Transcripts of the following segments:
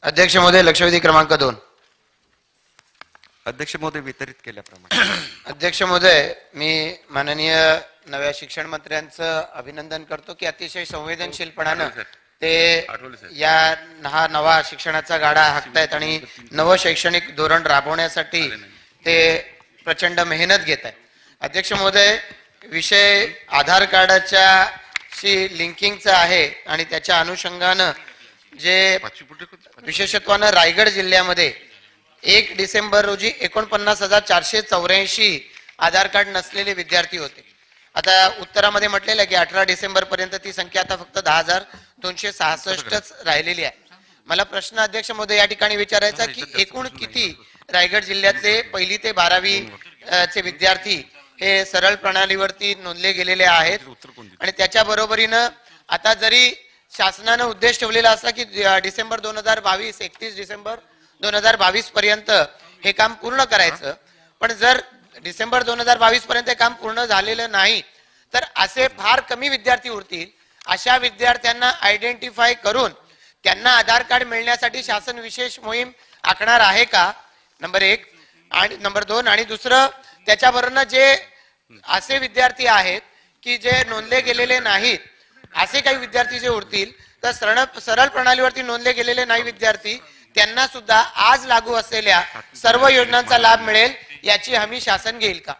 अध्यक्ष महोदय, लक्षवेधी क्रमांक 2. अध्यक्ष महोदय, वितरित केल्याप्रमाणे. अध्यक्ष महोदय, मी माननीय नव्या शिक्षण मंत्र्यांचं अभिनंदन करतो की अतिशय संवेदनशीलपणानं ते हा नवा शिक्षणाचा गाडा हाकतायत आणि नवं शैक्षणिक धोरण राबवण्यासाठी ते प्रचंड मेहनत घेत आहेत. अध्यक्ष महोदय, विषय आधार कार्डाच्या शी लिंकिंगचा आहे आणि त्याच्या अनुषंगानं जे विशेषत्वानं रायगड जिल्ह्यामध्ये 1 डिसेंबर रोजी 49,484 आधार कार्ड नसलेले विद्यार्थी होते. आता उत्तरामध्ये म्हटलेलं आहे की 18 डिसेंबर पर्यंत ती संख्या आता फक्त 10,266च राहिलेली आहे. मला प्रश्न अध्यक्ष महोदय या ठिकाणी विचारायचा की एकूण किती रायगड जिल्ह्यातले 1ली ते 12वी चे विद्यार्थी हे सरळ प्रणालीवरती नोंदले गेलेले आहेत आणि त्याच्या बरोबरीनं आता जरी शासनाने उद्देश ठेवलेला असला की डिसेंबर 2022 31 डिसेंबर 2022 पर्यंत हे काम पूर्ण करायचं, पण जर डिसेंबर 2022 पर्यंत हे काम पूर्ण झालेलं नाही तर असे फार कमी विद्यार्थी उरतील. अशा विद्यार्थ्यांना आयडेंटिफाय करून त्यांना आधार कार्ड मिळण्यासाठी शासन विशेष मोहीम आखणार आहे का? नंबर 1. आणि नंबर 2. आणि दुसरं, त्याच्याबरोबर जे असे विद्यार्थी आहेत की जे नोंदले गेलेले नाहीत, असे काही विद्यार्थी जे उरतील तर सरळ प्रणालीवरती नोंदले गेलेले नाही विद्यार्थी त्यांना सुद्धा आज लागू असलेल्या सर्व योजनांचा लाभ मिळेल याची हमी शासन घेईल का?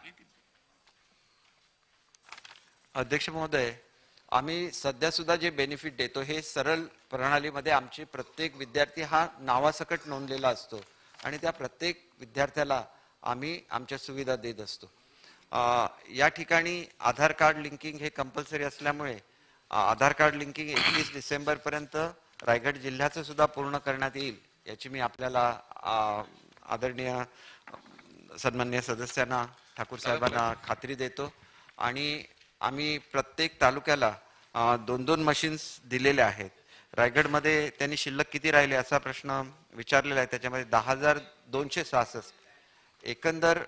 अध्यक्ष महोदय, आम्ही सध्या सुद्धा जे बेनिफिट देतो हे सरळ प्रणालीमध्ये आमचे प्रत्येक विद्यार्थी हा नावासकट नोंदलेला असतो आणि त्या प्रत्येक विद्यार्थ्याला आम्ही आमच्या सुविधा देत असतो. या ठिकाणी आधार कार्ड लिंकिंग हे कंपल्सरी असल्यामुळे आधार कार्ड लिंकिंग 31 डिसेंबर पर्यंत रायगड जिल्ह्याचं सुद्धा पूर्ण करण्यात येईल याची मी आपल्याला आदरणीय सन्माननीय सदस्यांना ठाकूर साहेबांना खात्री देतो. आणि आम्ही प्रत्येक तालुक्याला 2-2 मशीन्स दिलेले आहेत. रायगडमध्ये त्यांनी शिल्लक किती राहिले असा प्रश्न विचारलेला आहे. त्याच्यामध्ये 10,266 एकंदर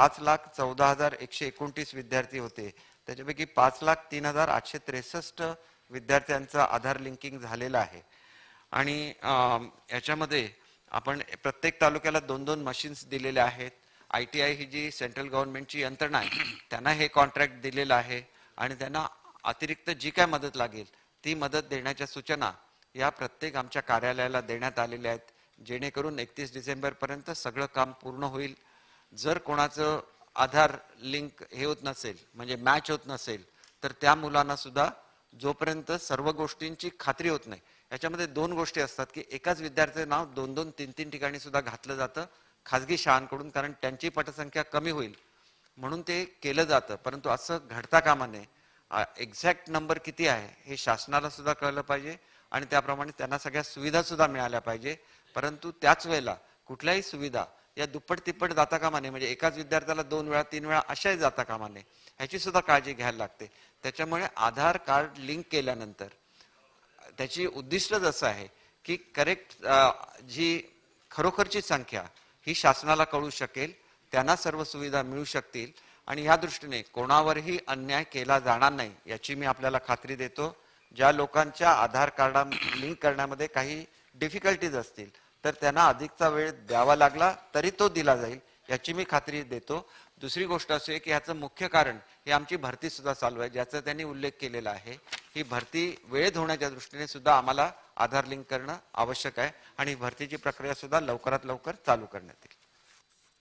5,14,129 विद्यार्थी होते. त्याच्यापैकी 5,03,863 विद्यार्थ्यांचा आधार लिंकिंग झालेला आहे. आणि याच्यामध्ये आपण प्रत्येक तालुक्याला 2-2 मशीन्स दिलेले आहेत. ITI ही जी सेंट्रल गव्हर्नमेंटची यंत्रणा आहे त्यांना हे कॉन्ट्रॅक्ट दिलेलं आहे आणि त्यांना अतिरिक्त जी काय मदत लागेल ती मदत देण्याच्या सूचना या प्रत्येक आमच्या कार्यालयाला देण्यात आलेल्या आहेत, जेणेकरून 31 डिसेंबर पर्यंत सगळं काम पूर्ण होईल. जर कोणाचं आधार लिंक हे होत नसेल म्हणजे मॅच होत नसेल तर त्या मुलांना सुद्धा जोपर्यंत सर्व गोष्टींची खात्री होत नाही, याच्यामध्ये 2 गोष्टी असतात की एकाच विद्यार्थ्याचं नाव 2-2 3-3 ठिकाणी सुद्धा घातलं जातं खाजगी शाळांकडून, कारण त्यांची पटसंख्या कमी होईल म्हणून ते केलं जातं. परंतु असं घडता कामा नये. एक्झॅक्ट नंबर किती आहे हे शासनाला सुद्धा कळलं पाहिजे आणि त्याप्रमाणे त्यांना सगळ्या सुविधा सुद्धा मिळाल्या पाहिजे. परंतु त्याच वेळेला कुठल्याही सुविधा या दुप्पट तिप्पट जाता कामा नये, म्हणजे एकाच विद्यार्थ्याला 2 वेळा 3 वेळा अशाही जाता कामा नये, ह्याची सुद्धा काळजी घ्यायला लागते. त्याच्यामुळे आधार कार्ड लिंक केल्यानंतर त्याची उद्दिष्टच असं आहे की करेक्ट जी खरोखरची संख्या ही शासनाला कळू शकेल, त्यांना सर्व सुविधा मिळू शकतील आणि या दृष्टीने कोणावरही अन्याय केला जाणार नाही याची मी आपल्याला खात्री देतो. ज्या लोकांच्या आधार कार्ड लिंक करण्यामध्ये काही डिफिकल्टीज असतील तर त्यांना अधिकचा वेळ द्यावा लागला तरी तो दिला जाईल याची मी खात्री देतो. दुसरी गोष्ट अशी आहे की ह्याचं मुख्य कारण ही आमची भरती सुद्धा चालू आहे, ज्याचा त्यांनी उल्लेख केलेला आहे. ही भरती वेळेत होण्याच्या दृष्टीने सुद्धा आम्हाला आधार लिंक करणं आवश्यक आहे आणि भरतीची प्रक्रिया सुद्धा लवकरात लवकर चालू करण्यात येईल.